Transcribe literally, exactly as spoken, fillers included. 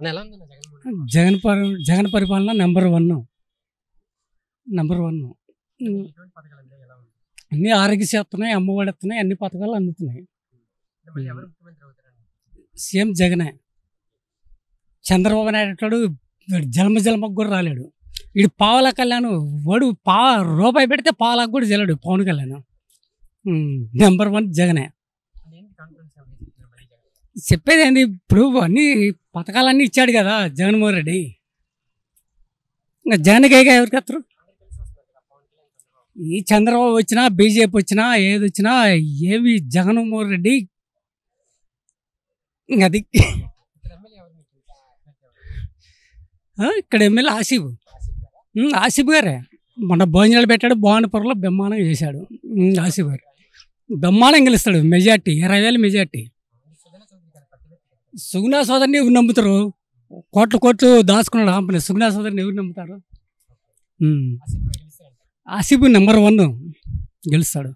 జగన్ పరి జగన్ పరిపాలన number one number one అన్ని ఆరోగ్యశ్రీ వస్తున్నాయి, అమ్మఒడి వస్తున్నాయి, అన్ని పథకాలు అందుతున్నాయి. సీఎం జగనే. చంద్రబాబు నాయుడు జన్మ జన్మకు కూడా రాలేడు. వీడు పావల కళ్యాణ్ వాడు పా రూపాయి పెడితే పావలకు కూడా చెల్లడు పవన్ కళ్యాణ్. నెంబర్ వన్ జగనే. చెప్పేది ఏంది, ఇప్పుడు అన్ని పథకాలన్నీ ఇచ్చాడు కదా జగన్మోహన్ రెడ్డి. ఇంకా జగన్కి ఎవరికి వస్తారు? ఈ చంద్రబాబు వచ్చినా, బీజేపీ వచ్చినా, ఏది వచ్చినా ఏవి జగన్మోహన్ రెడ్డి అది. ఇక్కడ ఎమ్మెల్యే ఆసిఫ్ ఆసిఫ్ గారే. మొన్న భోజనాలు పెట్టాడు, భువనపురంలో బ్రహ్మాండంగా చేశాడు. ఆసిఫ్ గారు బ్రహ్మాండంగా గెలుస్తాడు, మెజార్టీ ఇరవై వేలు మెజార్టీ. సుగుణా సోదరిని ఎవరు నమ్ముతారు? కోట్లు కోట్లు దాచుకున్నాడు ఆంపని. సుగుణా సోదరిని ఎవరు నమ్ముతారు? ఆసిఫ్ నెంబర్ వన్ గెలుస్తాడు.